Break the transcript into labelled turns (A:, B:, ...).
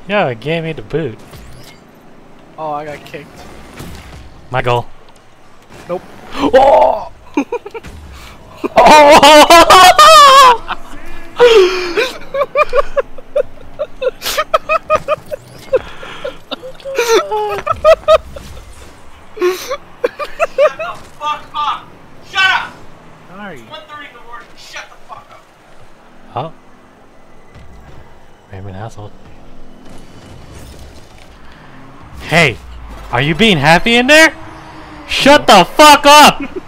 A: Yo, it gave me the boot.
B: Oh, I got kicked.
A: My goal.
B: Nope.
A: Oh! Oh!
C: Shut the fuck up! Shut up!
B: Sorry.
C: 1:30 in the morning. Shut the fuck up.
A: Oh. Rehman asshole. Hey, are you being happy in there? Shut the fuck up!